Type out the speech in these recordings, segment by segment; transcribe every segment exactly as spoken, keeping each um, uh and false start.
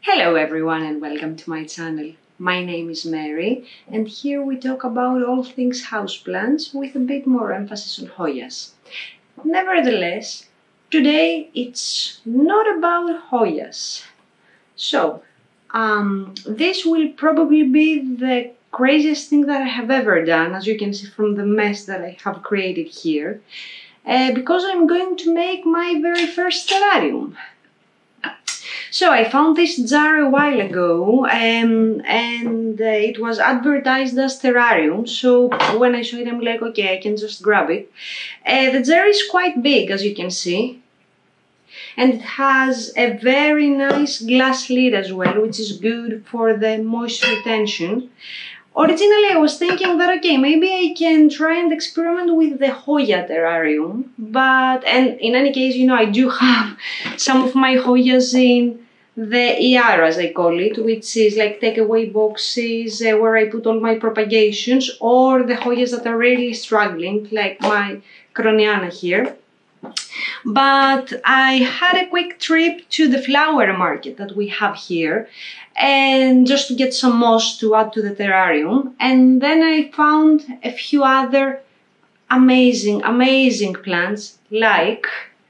Hello everyone and welcome to my channel. My name is Mary and here we talk about all things houseplants with a bit more emphasis on Hoyas. Nevertheless, today it's not about Hoyas. So, um, this will probably be the craziest thing that I have ever done, as you can see from the mess that I have created here, uh, because I'm going to make my very first terrarium. So I found this jar a while ago um, and uh, it was advertised as terrarium, so when I saw it I'm like, okay, I can just grab it. Uh, the jar is quite big, as you can see, and it has a very nice glass lid as well, which is good for the moisture retention. Originally I was thinking that, okay, maybe I can try and experiment with the Hoya terrarium, but, and in any case, you know, I do have some of my Hoyas in the E R, as I call it, which is like takeaway boxes uh, where I put all my propagations, or the Hoyas that are really struggling, like my Croniana here. But I had a quick trip to the flower market that we have here, and just to get some moss to add to the terrarium, and then I found a few other amazing, amazing plants, like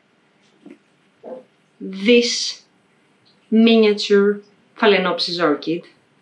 this miniature Phalaenopsis orchid.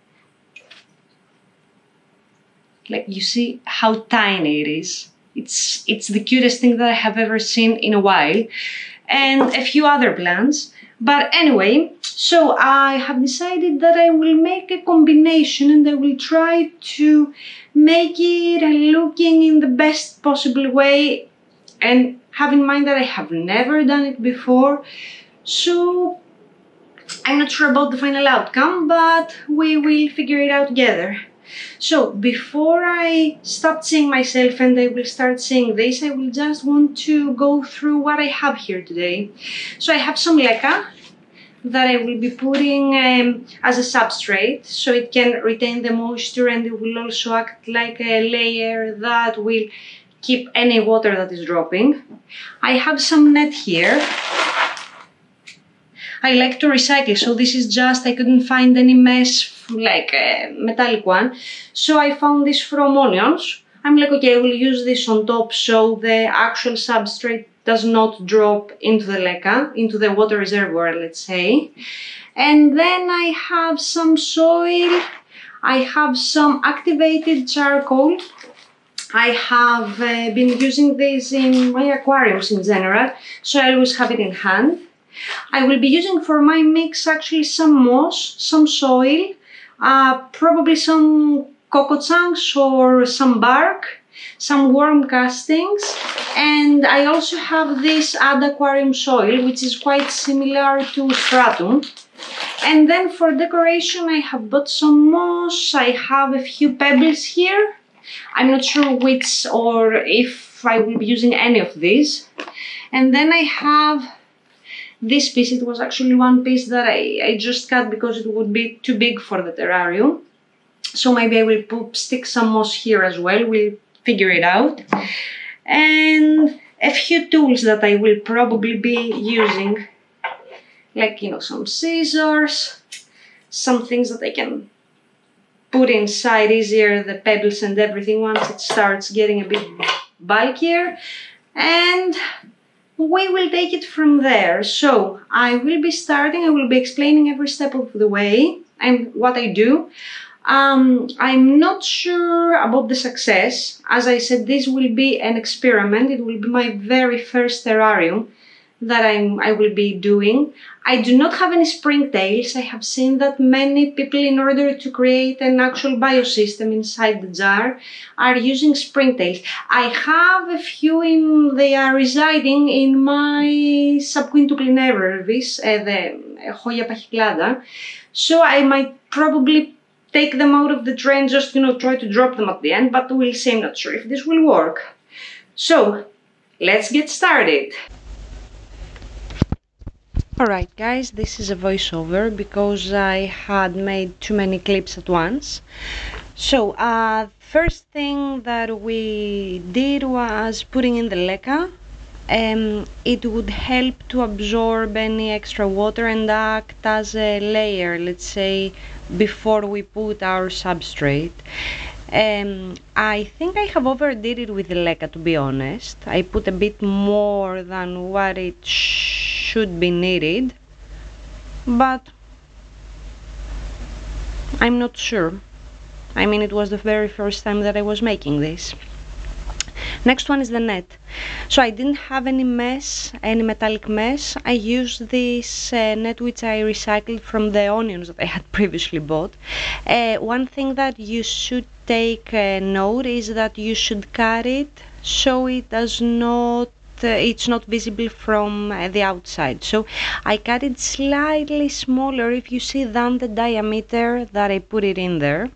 Like, you see how tiny it is. It's, it's the cutest thing that I have ever seen in a while, and a few other plants. But anyway, so I have decided that I will make a combination and I will try to make it looking in the best possible way, and have in mind that I have never done it before, so I'm not sure about the final outcome, but we will figure it out together. So before I stop seeing myself and I will start seeing this, I will just want to go through what I have here today. So I have some leca that I will be putting um, as a substrate, so it can retain the moisture, and it will also act like a layer that will keep any water that is dropping. I have some net here. I like to recycle, so this is just, I couldn't find any mesh like a metallic one, so I found this from Onions. I'm like, okay, I will use this on top so the actual substrate does not drop into the leca, into the water reservoir, let's say. And then I have some soil, I have some activated charcoal. I have uh, been using this in my aquariums in general, so I always have it in hand. I will be using for my mix actually some moss, some soil, uh, probably some coco chunks or some bark, some worm castings, and I also have this Add Aquarium soil, which is quite similar to stratum. And then for decoration I have bought some moss, I have a few pebbles here. I'm not sure which or if I will be using any of these. And then I have this piece. It was actually one piece that I, I just cut because it would be too big for the terrarium. So maybe I will put, stick some moss here as well, we'll figure it out. And a few tools that I will probably be using, like, you know, some scissors, some things that I can put inside easier, the pebbles and everything once it starts getting a bit bulkier. And we will take it from there. So I will be starting, I will be explaining every step of the way and what I do. Um, I'm not sure about the success. As I said, this will be an experiment. It will be my very first terrarium that I'm, I will be doing. I do not have any springtails. I have seen that many people, in order to create an actual biosystem inside the jar, are using springtails. I have a few in, they are residing in my subquintuple nervis, uh, the Hoya pachyclada. So I might probably take them out of the drain, just, you know, try to drop them at the end, but we'll see. I'm not sure if this will work. So let's get started. Alright guys, this is a voiceover because I had made too many clips at once. So, uh, first thing that we did was putting in the leca. Um, it would help to absorb any extra water and act as a layer, let's say, before we put our substrate. Um, I think I have overdid it with the leca, to be honest. I put a bit more than what it should be needed, but I'm not sure. I mean, it was the very first time that I was making this. Next one is the net. So I didn't have any mesh, any metallic mesh. I used this uh, net which I recycled from the onions that I had previously bought. Uh, one thing that you should take uh, note is that you should cut it so it does not uh, it's not visible from uh, the outside. So I cut it slightly smaller, if you see, than the diameter that I put it in there.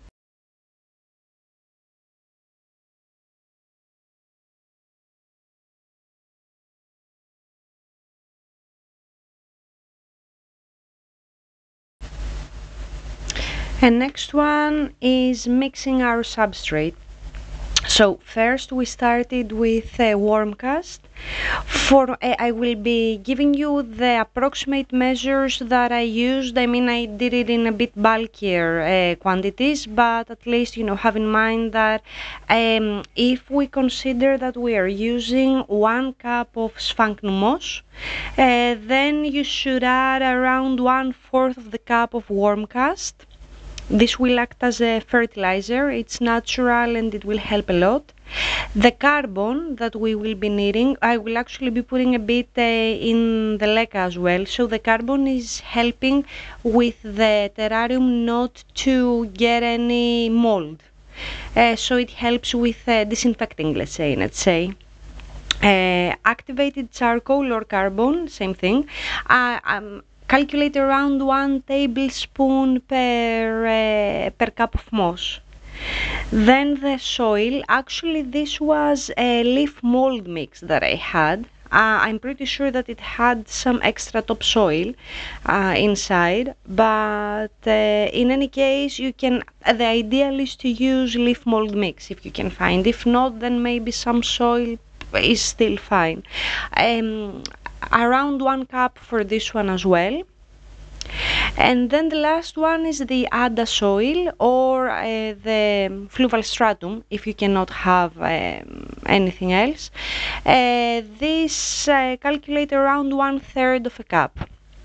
And next one is mixing our substrate. So first we started with a warm cast. For uh, I will be giving you the approximate measures that I used. I mean, I did it in a bit bulkier uh, quantities, but at least, you know, have in mind that um, if we consider that we are using one cup of sphagnum moss, uh, then you should add around one fourth of the cup of warm cast. This will act as a fertilizer. It's natural and it will help a lot. The carbon that we will be needing, I will actually be putting a bit uh, in the leca as well. So the carbon is helping with the terrarium not to get any mold. Uh, so it helps with uh, disinfecting, let's say, let's say. Uh, activated charcoal or carbon, same thing. Uh, um, calculate around one tablespoon per, uh, per cup of moss. Then the soil, actually this was a leaf mold mix that I had. Uh, I'm pretty sure that it had some extra topsoil uh, inside, but uh, in any case, you can. The ideal is to use leaf mold mix if you can find. If not, then maybe some soil is still fine. Um, around one cup for this one as well. And then the last one is the Adda soil or uh, the fluval stratum, if you cannot have um, anything else. Uh, this uh, calculate around one third of a cup.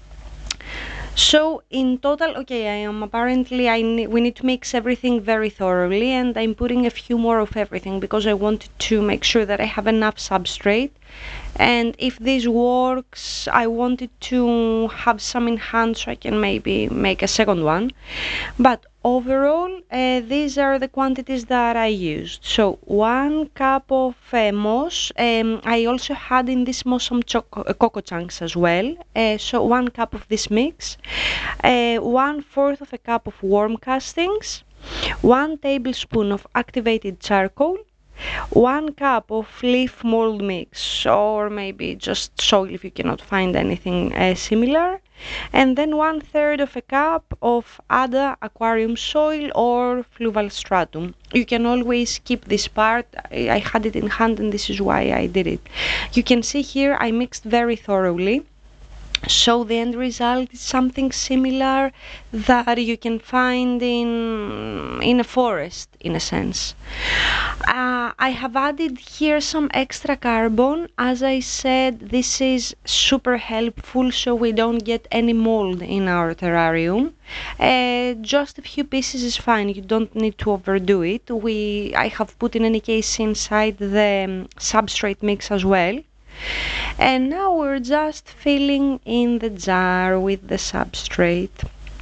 So in total, okay, I am apparently, I ne we need to mix everything very thoroughly, and I'm putting a few more of everything because I wanted to make sure that I have enough substrate. And if this works, I wanted to have some in hand so I can maybe make a second one. But overall, uh, these are the quantities that I used. So one cup of uh, moss. Um, I also had in this moss some choco uh, cocoa chunks as well. Uh, so one cup of this mix. Uh, one fourth of a cup of warm castings. One tablespoon of activated charcoal. One cup of leaf mold mix, or maybe just soil if you cannot find anything uh, similar, and then one third of a cup of Adda aquarium soil or fluval stratum. You can always keep this part. I, I had it in hand and this is why I did it. You can see here I mixed very thoroughly. So the end result is something similar that you can find in in a forest, in a sense. Uh, I have added here some extra carbon. As I said, this is super helpful so we don't get any mold in our terrarium. Uh, just a few pieces is fine. You don't need to overdo it. We I have put in any case inside the um, substrate mix as well. And now we're just filling in the jar with the substrate.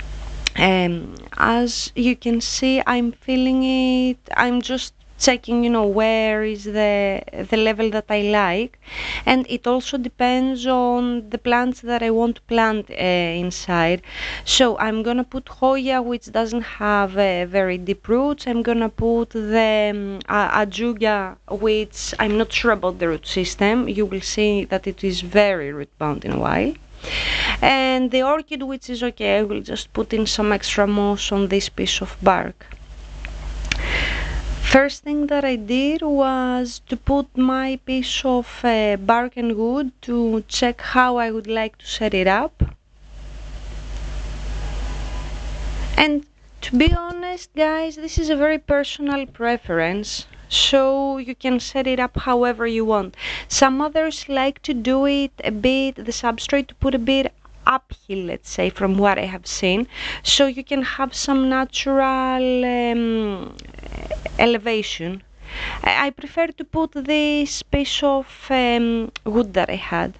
Um, as you can see, I'm filling it, I'm just checking, you know, where is the the level that I like, and it also depends on the plants that I want to plant uh, inside. So I'm gonna put Hoya, which doesn't have uh, very deep roots. I'm gonna put the um, uh, Ajuga, which I'm not sure about the root system. You will see that it is very root bound in a while. And the orchid, which is okay, I will just put in some extra moss on this piece of bark. First thing that I did was to put my piece of uh, bark and wood to check how I would like to set it up. And to be honest, guys, this is a very personal preference, so you can set it up however you want. Some others like to do it a bit, the substrate to put a bit uphill, let's say, from what I have seen, so you can have some natural um, elevation. I prefer to put this piece of um, wood that I had.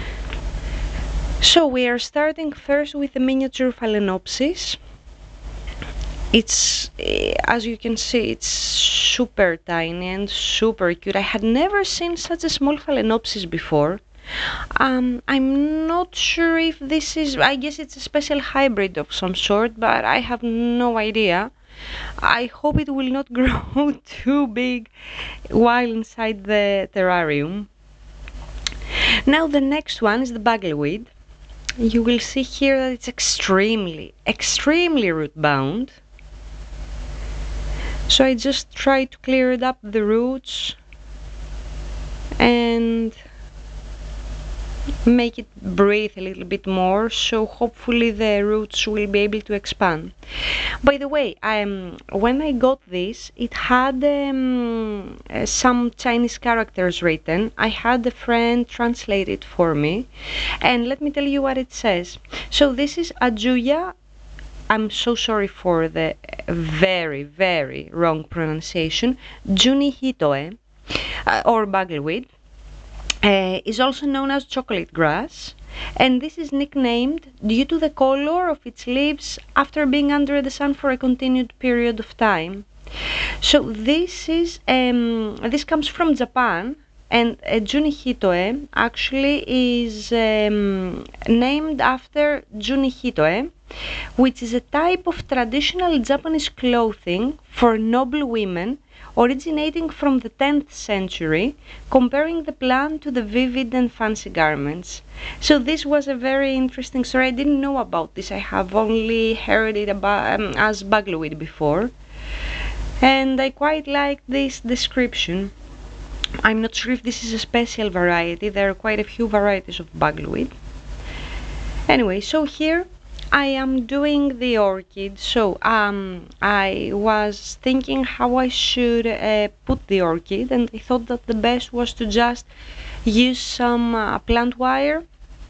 So we are starting first with the miniature Phalaenopsis. It's, as you can see, it's super tiny and super cute. I had never seen such a small Phalaenopsis before. Um, I'm not sure if this is, I guess it's a special hybrid of some sort, but I have no idea. I hope it will not grow too big while inside the terrarium. Now the next one is the Bugleweed. You will see here that it's extremely, extremely root bound. So I just try to clear it up the roots and make it breathe a little bit more, so hopefully the roots will be able to expand. By the way, um, when I got this, it had um, uh, some Chinese characters written. I had a friend translate it for me, and let me tell you what it says. So this is Ajuya. I'm so sorry for the very, very wrong pronunciation. Junihitoe, uh, or Bugleweed, uh, is also known as chocolate grass, and this is nicknamed due to the color of its leaves after being under the sun for a continued period of time. So this is um, this comes from Japan, and uh, Junihitoe actually is um, named after Junihitoe, which is a type of traditional Japanese clothing for noble women originating from the tenth century, comparing the plant to the vivid and fancy garments. So this was a very interesting story. I didn't know about this. I have only heard it about um, as Bugleweed before, and I quite like this description. I'm not sure if this is a special variety. There are quite a few varieties of Bugleweed. Anyway, so here I am doing the orchid. So um, I was thinking how I should uh, put the orchid, and I thought that the best was to just use some uh, plant wire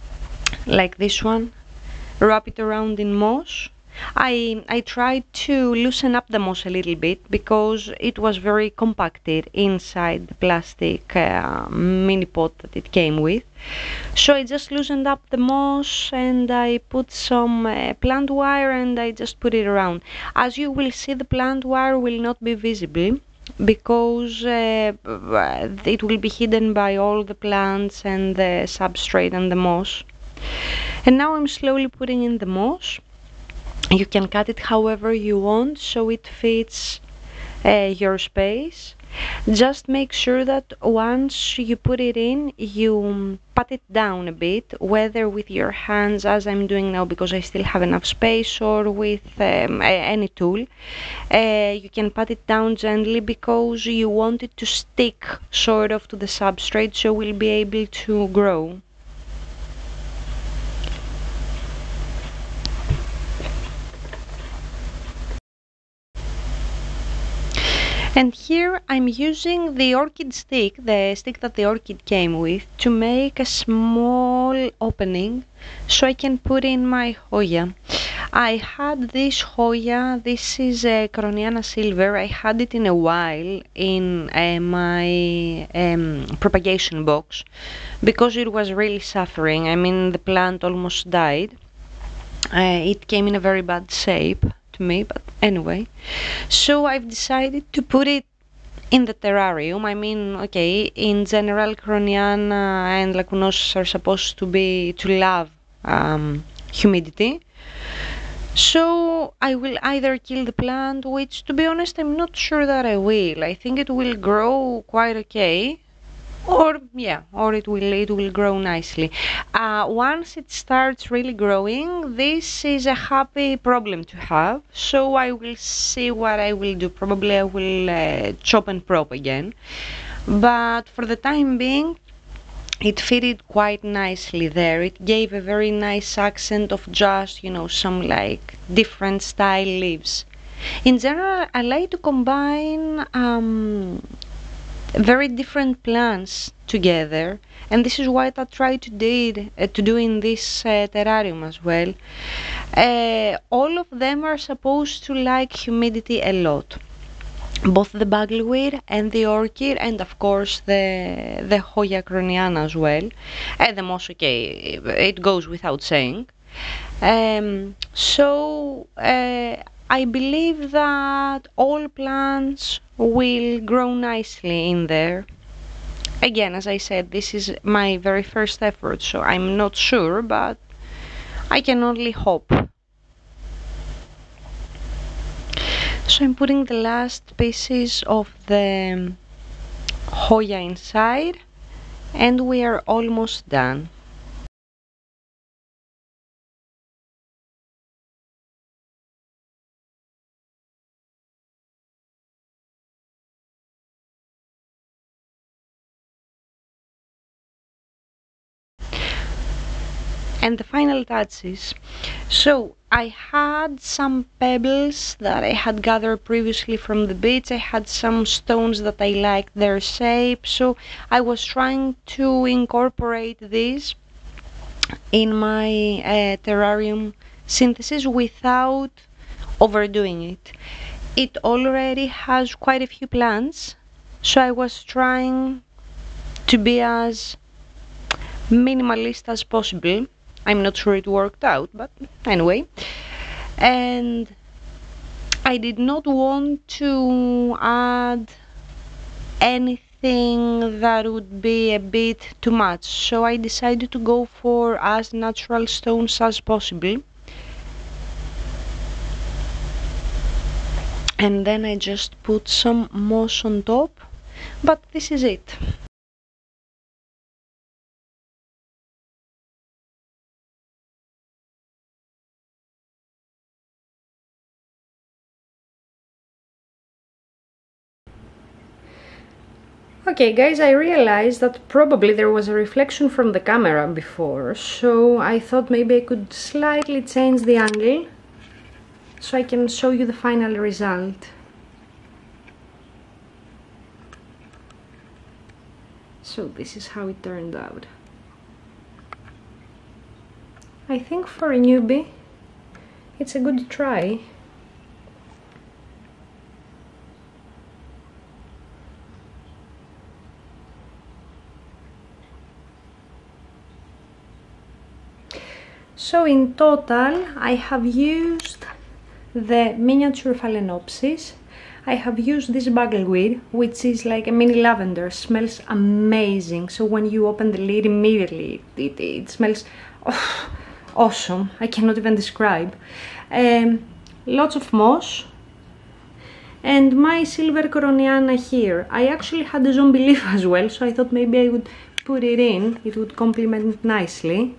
like this one, wrap it around in moss. I, I tried to loosen up the moss a little bit because it was very compacted inside the plastic uh, mini pot that it came with. So I just loosened up the moss and I put some uh, plant wire and I just put it around. As you will see, the plant wire will not be visible because uh, it will be hidden by all the plants and the substrate and the moss. And now I'm slowly putting in the moss. You can cut it however you want so it fits uh, your space. Just make sure that once you put it in, you pat it down a bit, whether with your hands as I'm doing now because I still have enough space, or with um, any tool. Uh, you can pat it down gently because you want it to stick sort of to the substrate so we'll be able to grow. And here I'm using the orchid stick, the stick that the orchid came with, to make a small opening so I can put in my Hoya. I had this Hoya, this is a Coroniana Silver. I had it in a while in uh, my um, propagation box because it was really suffering. I mean, the plant almost died. Uh, it came in a very bad shape to me, but anyway. So I've decided to put it in the terrarium. I mean, okay, in general, Coroniana and Lacunosus are supposed to be to love um, humidity. So I will either kill the plant, which to be honest I'm not sure that I will. I think it will grow quite okay, or yeah, or it will it will grow nicely. Uh, once it starts really growing, this is a happy problem to have. So I will see what I will do. Probably I will uh, chop and prop again, but for the time being, it fitted quite nicely there. It gave a very nice accent of just, you know, some like different style leaves. In general, I like to combine um, very different plants together, and this is what I try to do, uh, to do in this uh, terrarium as well. Uh, all of them are supposed to like humidity a lot, both the bugleweed and the orchid, and of course the the Hoya croniana as well, and the moss. Okay, it goes without saying. Um, so uh, I believe that all plants will grow nicely in there. Again, as I said, this is my very first effort, so I'm not sure, but I can only hope. So I'm putting the last pieces of the Hoya inside, and we are almost done. And the final touches. So I had some pebbles that I had gathered previously from the beach. I had some stones that I liked their shape, so I was trying to incorporate these in my uh, terrarium synthesis without overdoing it. It already has quite a few plants, so I was trying to be as minimalist as possible. I'm not sure it worked out, but anyway. And I did not want to add anything that would be a bit too much, so I decided to go for as natural stones as possible. And then I just put some moss on top, but this is it. Okay guys, I realized that probably there was a reflection from the camera before, so I thought maybe I could slightly change the angle so I can show you the final result. So this is how it turned out. I think for a newbie it's a good try. So in total I have used the miniature Phalaenopsis, I have used this bugleweed, which is like a mini lavender, smells amazing, so when you open the lid immediately it, it, it smells oh, awesome, I cannot even describe. Um, lots of moss, and my silver croniana here. I actually had a zombie leaf as well, so I thought maybe I would put it in, it would complement it nicely.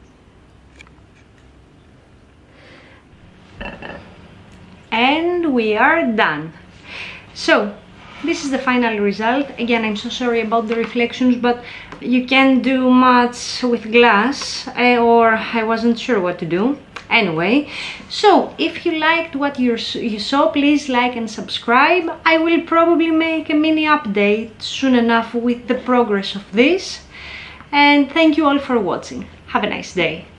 And we are done. So this is the final result. Again, I'm so sorry about the reflections, but you can't do much with glass, or I wasn't sure what to do. Anyway, so if you liked what you saw, please like and subscribe. I will probably make a mini update soon enough with the progress of this. And thank you all for watching. Have a nice day.